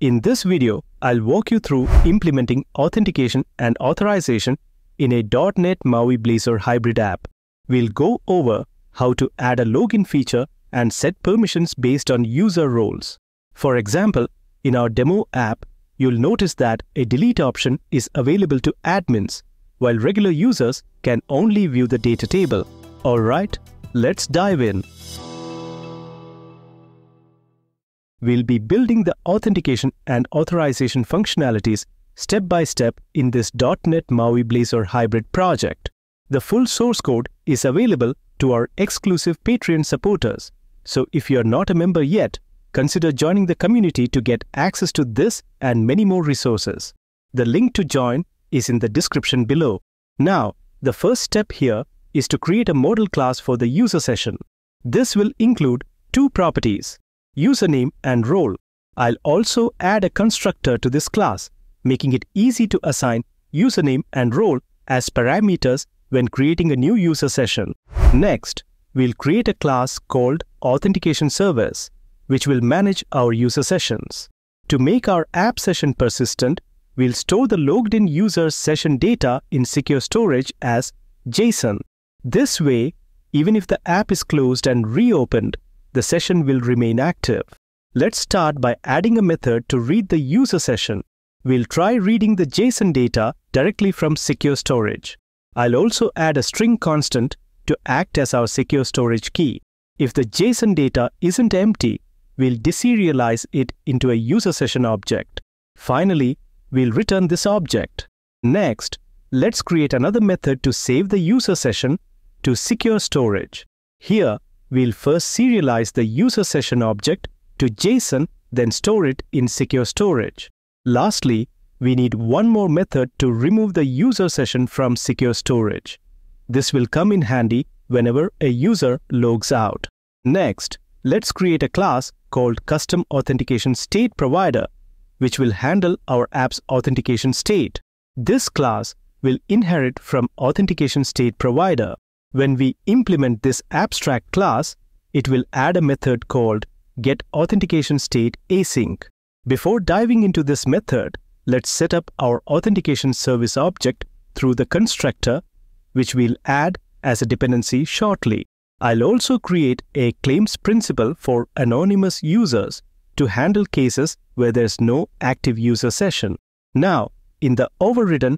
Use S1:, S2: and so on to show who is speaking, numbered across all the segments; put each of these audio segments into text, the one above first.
S1: In this video, I'll walk you through implementing authentication and authorization in a .NET MAUI Blazor Hybrid app. We'll go over how to add a login feature and set permissions based on user roles. For example, in our demo app, you'll notice that a delete option is available to admins, while regular users can only view the data table. Alright, let's dive in. We'll be building the authentication and authorization functionalities step by step in this .NET MAUI Blazor Hybrid project. The full source code is available to our exclusive Patreon supporters, so if you're not a member yet, consider joining the community to get access to this and many more resources. The link to join is in the description below. Now, the first step here is to create a model class for the user session. This will include two properties, username and role. I'll also add a constructor to this class, making it easy to assign username and role as parameters when creating a new user session. Next, we'll create a class called Authentication Service, which will manage our user sessions. To make our app session persistent, we'll store the logged in user's session data in secure storage as JSON. This way, even if the app is closed and reopened, the session will remain active. Let's start by adding a method to read the user session. We'll try reading the JSON data directly from secure storage. I'll also add a string constant to act as our secure storage key. If the JSON data isn't empty, we'll deserialize it into a user session object. Finally, we'll return this object. Next, let's create another method to save the user session to secure storage. Here, we'll first serialize the user session object to JSON, then store it in secure storage. Lastly, we need one more method to remove the user session from secure storage. This will come in handy whenever a user logs out. Next, let's create a class called Custom AuthenticationStateProvider, which will handle our app's authentication state. This class will inherit from AuthenticationStateProvider. When we implement this abstract class, it will add a method called getAuthenticationStateAsync. Before diving into this method, let's set up our Authentication Service object through the constructor, which we'll add as a dependency shortly. I'll also create a ClaimsPrincipal for anonymous users to handle cases where there's no active user session. Now, in the overridden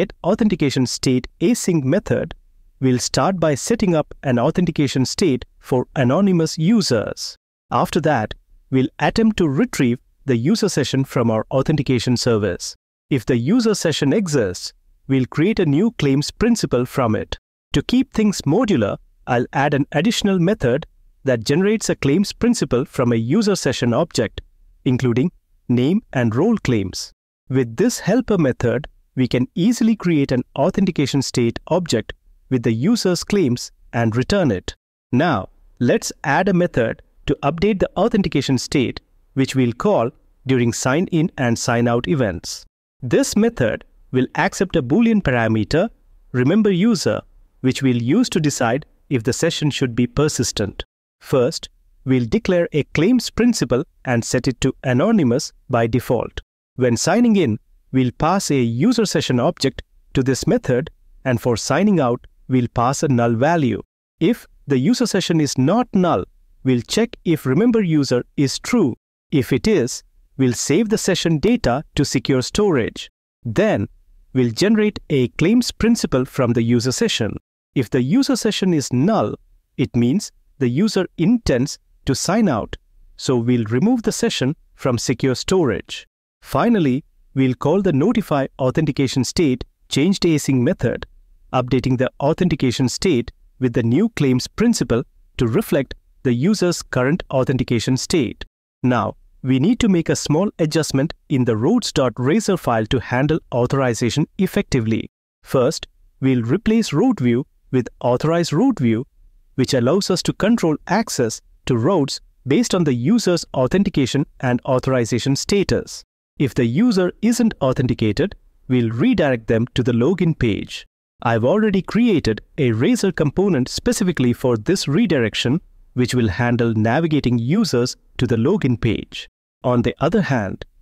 S1: getAuthenticationStateAsync method, we'll start by setting up an authentication state for anonymous users. After that, we'll attempt to retrieve the user session from our authentication service. If the user session exists, we'll create a new ClaimsPrincipal from it. To keep things modular, I'll add an additional method that generates a ClaimsPrincipal from a user session object, including name and role claims. With this helper method, we can easily create an authentication state object with the user's claims and return it. Now, let's add a method to update the authentication state, which we'll call during sign-in and sign-out events. This method will accept a Boolean parameter, rememberUser, which we'll use to decide if the session should be persistent. First, we'll declare a ClaimsPrincipal and set it to anonymous by default. When signing in, we'll pass a user session object to this method, and for signing out, we'll pass a null value. If the user session is not null, we'll check if rememberUser is true. If it is, we'll save the session data to secure storage. Then, we'll generate a ClaimsPrincipal from the user session. If the user session is null, it means the user intends to sign out, so we'll remove the session from secure storage. Finally, we'll call the notify authentication state changed async method, updating the authentication state with the new ClaimsPrincipal to reflect the user's current authentication state. Now, we need to make a small adjustment in the routes.razor file to handle authorization effectively. First, we'll replace route_view with AuthorizeView, which allows us to control access to routes based on the user's authentication and authorization status. If the user isn't authenticated, we'll redirect them to the login page. I've already created a Razor component specifically for this redirection, which will handle navigating users to the login page. On the other hand,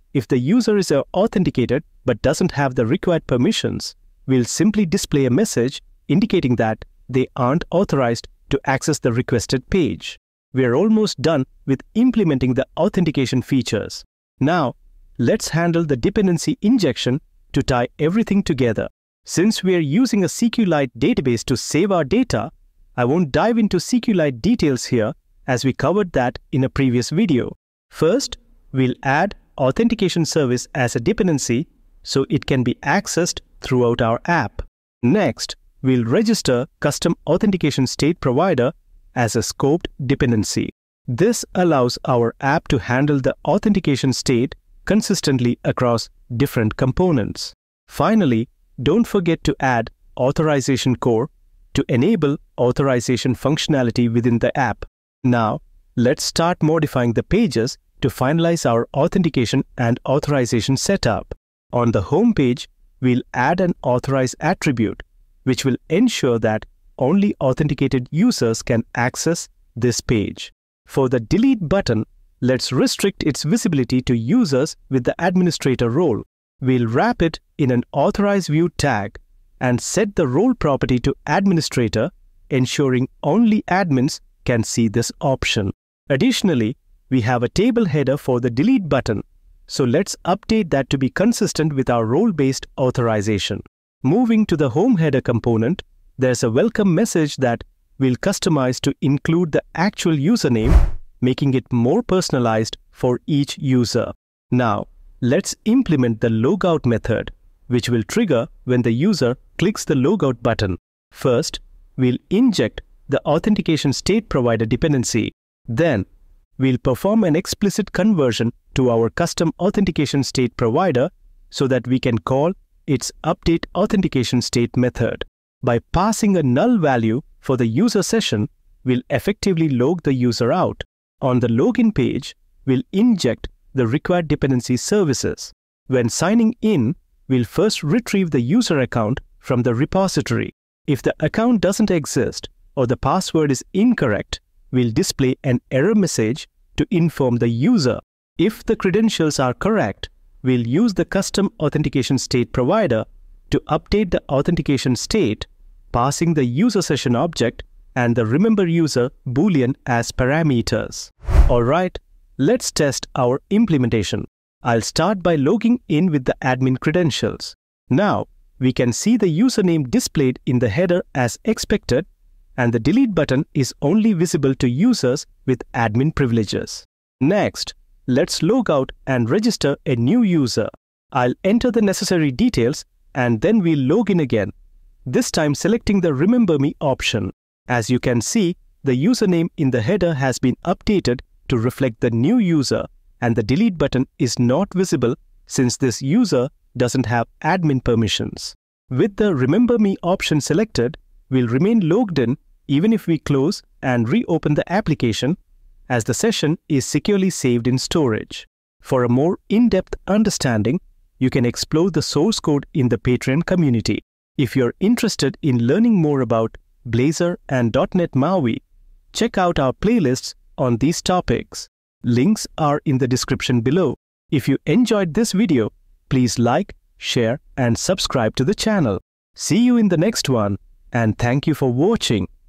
S1: if the user is authenticated but doesn't have the required permissions, we'll simply display a message indicating that they aren't authorized to access the requested page. We're almost done with implementing the authentication features. Now, let's handle the dependency injection to tie everything together. Since we are using a SQLite database to save our data, I won't dive into SQLite details here as we covered that in a previous video. First, we'll add Authentication Service as a dependency so it can be accessed throughout our app. Next, we'll register Custom AuthenticationStateProvider as a scoped dependency. This allows our app to handle the authentication state consistently across different components. Finally, don't forget to add Authorization Core to enable authorization functionality within the app. Now, let's start modifying the pages to finalize our authentication and authorization setup. On the home page, we'll add an authorize attribute, which will ensure that only authenticated users can access this page. For the delete button, let's restrict its visibility to users with the administrator role. We'll wrap it in an AuthorizeView tag and set the role property to administrator, ensuring only admins can see this option. Additionally, we have a table header for the delete button, so let's update that to be consistent with our role-based authorization. Moving to the home header component, there's a welcome message that we'll customize to include the actual username, making it more personalized for each user. Now, let's implement the logout method, which will trigger when the user clicks the logout button. First, we'll inject the Authentication State Provider dependency. Then, we'll perform an explicit conversion to our custom Authentication State Provider so that we can call its update authentication state method. By passing a null value for the user session, we'll effectively log the user out. On the login page, we'll inject the required dependency services. When signing in, we'll first retrieve the user account from the repository. If the account doesn't exist or the password is incorrect, we'll display an error message to inform the user. If the credentials are correct, we'll use the custom authentication state provider to update the authentication state, passing the user session object and the remember user boolean as parameters. Alright, let's test our implementation. I'll start by logging in with the admin credentials. Now, we can see the username displayed in the header as expected, and the delete button is only visible to users with admin privileges. Next, let's log out and register a new user. I'll enter the necessary details and then we'll log in again, this time selecting the Remember Me option. As you can see, the username in the header has been updated to reflect the new user, and the delete button is not visible since this user doesn't have admin permissions. With the Remember Me option selected, we'll remain logged in even if we close and reopen the application, as the session is securely saved in storage. For a more in-depth understanding, you can explore the source code in the Patreon community. If you're interested in learning more about Blazor and .NET MAUI, check out our playlists on these topics. Links are in the description below. If you enjoyed this video, please like, share, and subscribe to the channel. See you in the next one, and thank you for watching.